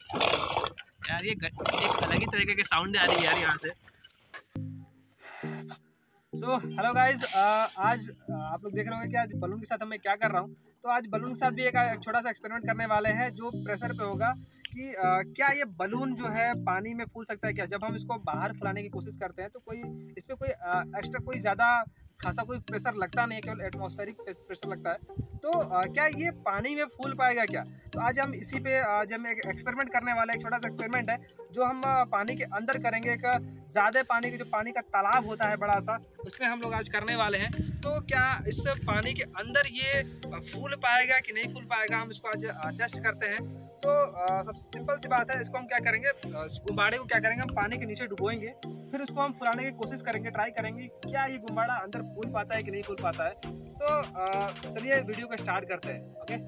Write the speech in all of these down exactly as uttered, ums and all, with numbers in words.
यार ये एक अलग ही तरीके के साउंड आ रही है यार यहाँ से। सो हेलो गाइज, आज uh, आप लोग देख रहे होंगे कि आज बलून के साथ मैं क्या कर रहा हूँ। तो आज बलून के साथ भी एक, एक छोटा सा एक्सपेरिमेंट करने वाले हैं जो प्रेशर पे होगा कि uh, क्या ये बलून जो है पानी में फूल सकता है क्या। जब हम इसको बाहर फुलाने की कोशिश करते हैं तो कोई इस पर कोई एक्स्ट्रा कोई ज़्यादा खासा कोई प्रेशर लगता नहीं है, केवल एटमॉस्फेरिक प्रेशर लगता है। तो आ, क्या ये पानी में फूल पाएगा क्या। तो आज हम इसी पे आज हम एक एक्सपेरिमेंट करने वाले हैं। एक छोटा सा एक्सपेरिमेंट है जो हम आ, पानी के अंदर करेंगे। एक ज़्यादा पानी के जो पानी का तालाब होता है बड़ा सा, उसमें हम लोग आज करने वाले हैं। तो क्या इस पानी के अंदर ये फूल पाएगा कि नहीं फूल पाएगा, हम इसको आज टेस्ट करते हैं। तो सबसे सिंपल सी बात है, इसको हम क्या करेंगे, गुब्बारे को क्या करेंगे, हम पानी के नीचे डुबोएंगे, फिर उसको हम फुलाने की कोशिश करेंगे, ट्राई करेंगे क्या ये गुब्बारा अंदर फूल पाता है कि नहीं फूल पाता है। सो so, चलिए वीडियो को स्टार्ट करते हैं। ओके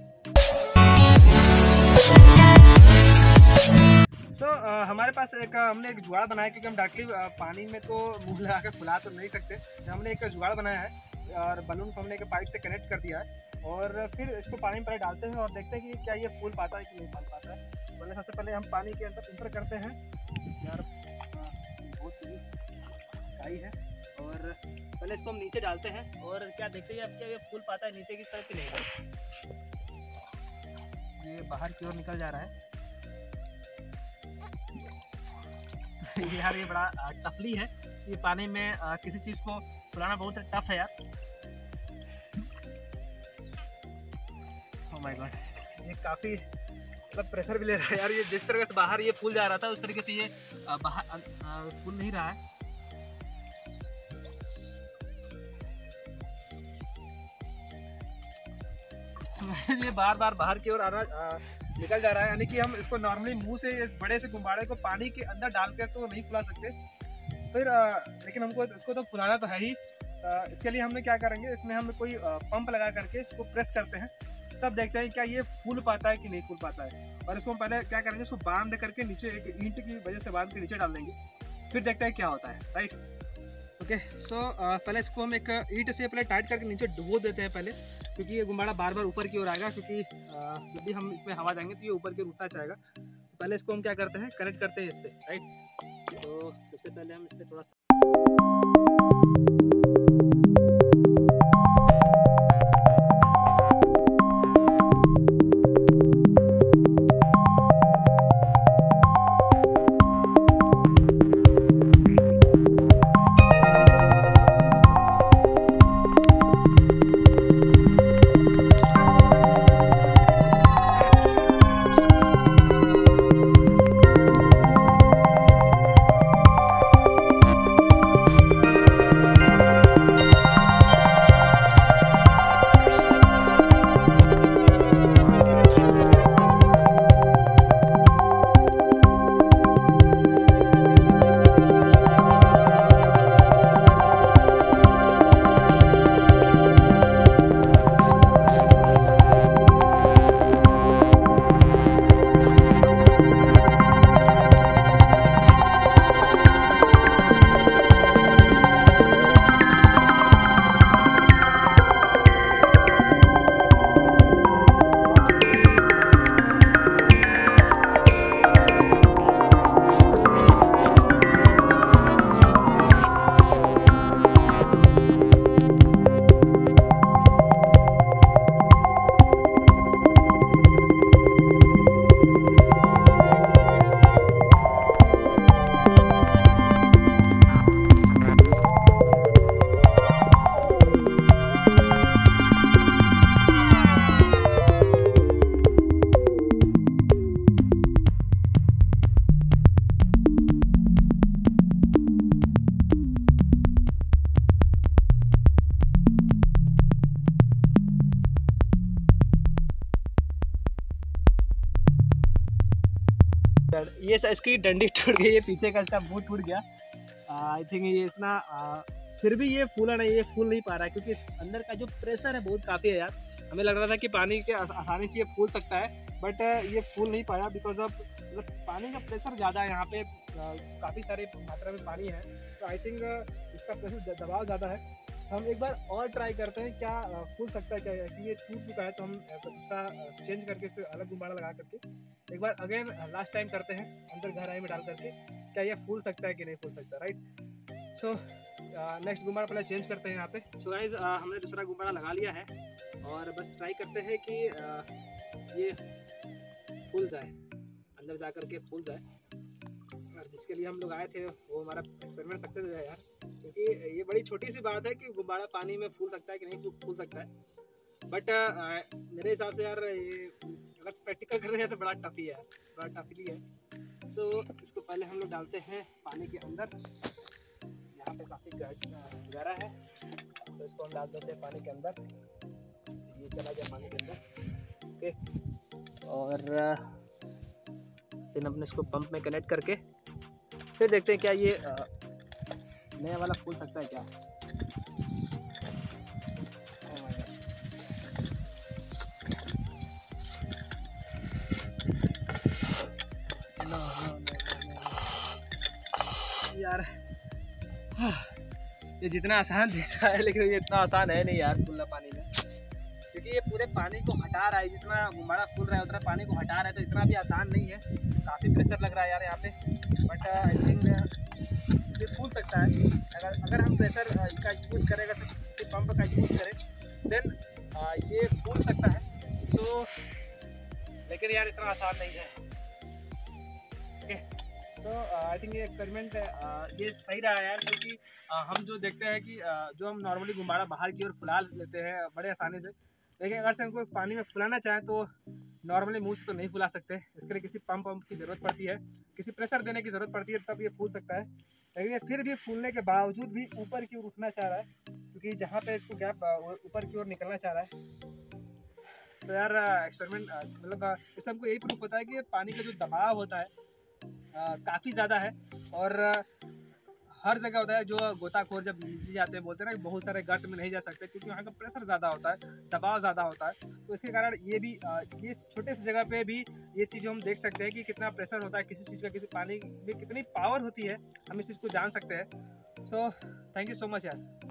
सो so, uh, हमारे पास एक हमने एक जुगाड़ बनाया, क्योंकि हम डायरेक्टली uh, पानी में तो मुंह लगा के फुला तो नहीं सकते। हमने एक जुगाड़ बनाया है और बलून को हमने एक पाइप से कनेक्ट कर दिया है और फिर इसको पानी में पहले डालते हैं और देखते हैं कि क्या ये फूल पाता है कि नहीं फूल पाता है। पहले सबसे पहले हम पानी के अंदर इंटर करते हैं। यार बहुत गहराई है और पहले इसको हम नीचे डालते हैं और क्या देखते हैं अब क्या ये फूल पाता है नीचे की तरफ कि नहीं। ये बाहर की ओर निकल जा रहा है। यार ये बड़ा टफली है, ये पानी में आ, किसी चीज़ को फुलाना बहुत टफ है यार। ओह माय गॉड, ये काफ़ी मतलब प्रेशर भी ले रहा है यार। ये जिस तरह से बाहर ये फूल जा रहा था उस तरीके से ये बाहर फूल नहीं रहा है। ये बार बार बाहर की ओर आना निकल जा रहा है, यानी कि हम इसको नॉर्मली मुंह से बड़े से गुब्बारे को पानी के अंदर डालकर तो नहीं फुला सकते फिर आ, लेकिन हमको इसको तो फुलाना तो है ही। आ, इसके लिए हमने क्या करेंगे, इसमें हम कोई पंप लगा करके इसको प्रेस करते हैं, तब देखते हैं क्या ये फूल पाता है कि नहीं फूल पाता है। और इसको हम पहले क्या करेंगे, इसको बांध करके नीचे एक ईंट की वजह से बांध के नीचे डाल देंगे, फिर देखते हैं क्या होता है। राइट ओके सो पहले इसको हम एक ईंट से पहले टाइट करके नीचे डुबो देते हैं पहले, क्योंकि ये गुब्बारा बार बार ऊपर की ओर आएगा, क्योंकि जब भी हम इसमें हवा जाएंगे तो ये ऊपर की ओर उठता जाएगा। तो पहले इसको हम क्या करते हैं, कनेक्ट करते हैं इससे। राइट तो सबसे पहले हम इसमें थोड़ा सा ये इसकी डंडी टूट गई है, पीछे का इसका मुंह टूट गया। आई थिंक ये इतना आ, फिर भी ये फूला नहीं, ये फूल नहीं पा रहा है, क्योंकि अंदर का जो प्रेशर है बहुत काफ़ी है यार। हमें लग रहा था कि पानी के आसानी से ये फूल सकता है, बट ये फूल नहीं पाया बिकॉज ऑफ मतलब पानी का प्रेशर ज़्यादा है। यहाँ पे काफ़ी सारी मात्रा में पानी है, तो आई थिंक इसका प्रेशर दबाव ज़्यादा है। हम एक बार और ट्राई करते हैं क्या फूल सकता है क्या, कि ये टूट चुका है तो हम दूसरा चेंज करके इस पर अलग गुब्बारा लगा करके एक बार अगेन लास्ट टाइम करते हैं अंदर गहराई में डाल करके क्या ये फूल सकता है कि नहीं फूल सकता, राइट। सो नेक्स्ट गुब्बारा पहले चेंज करते हैं यहाँ पे। सो गाइस हमने दूसरा गुब्बारा लगा लिया है और बस ट्राई करते हैं कि uh, ये फूल जाए, अंदर जा करके फूल जाए। और जिसके लिए हम लोग आए थे वो हमारा एक्सपेरिमेंट सक्सेस हो जाए यार, क्योंकि ये बड़ी छोटी सी बात है कि गुब्बारा पानी में फूल सकता है कि नहीं फूल सकता है। बट uh, मेरे हिसाब से यार ये अगर प्रैक्टिकल कर रहे हैं तो बड़ा टफ ही है, बड़ा टफली है। सो so, इसको पहले हम लोग डालते हैं पानी के अंदर। यहाँ पे काफ़ी गहरा है, सो so, इसको हम डाल देते हैं पानी के अंदर। ये चला गया पानी के अंदर, ओके। और फिर हमने इसको पंप में कनेक्ट करके फिर देखते हैं क्या ये नया वाला फूल सकता है क्या। यार ये जितना आसान दिखता है लेकिन ये इतना आसान है नहीं यार फूलना पानी में, क्योंकि ये पूरे पानी को हटा रहा है। जितना गुब्बारा फूल रहा है उतना पानी को हटा रहा है, तो इतना भी आसान नहीं है, काफ़ी प्रेशर लग रहा है यार यहाँ पे। बट आई थिंक ये फूल सकता है अगर अगर हम प्रेशर का यूज़ करें, अगर किसी पंप का यूज़ करें देन ये फूल सकता है। तो लेकिन यार इतना आसान नहीं है, ओके। तो आई थिंक ये एक्सपेरिमेंट ये सही रहा यार, क्योंकि uh, हम जो देखते हैं कि uh, जो हम नॉर्मली गुब्बारा बाहर की ओर फुला लेते हैं बड़े आसानी से, लेकिन अगर से हमको पानी में फुलाना चाहें तो नॉर्मली मुंह से तो नहीं फुला सकते। इसके लिए किसी पंप पंप की ज़रूरत पड़ती है, किसी प्रेशर देने की ज़रूरत पड़ती है, तब ये फूल सकता है। लेकिन ये फिर भी फूलने के बावजूद भी ऊपर की ओर उठना चाह रहा है, क्योंकि जहाँ पे इसको गैप ऊपर की ओर निकलना चाह रहा है। तो यार एक्सपेरिमेंट मतलब इससे हमको यही प्रूफ होता है कि पानी का जो दबाव होता है काफ़ी ज़्यादा है, और हर जगह होता है। जो गोताखोर जब नीचे जाते हैं बोलते हैं ना कि बहुत सारे गट में नहीं जा सकते, क्योंकि वहाँ का प्रेशर ज़्यादा होता है, दबाव ज़्यादा होता है। तो इसके कारण ये भी ये छोटे से जगह पे भी ये चीज़ हम देख सकते हैं कि कितना प्रेशर होता है किसी चीज़ का, किसी पानी में कितनी पावर होती है, हम इस चीज़ को जान सकते हैं। So thank you so much यार।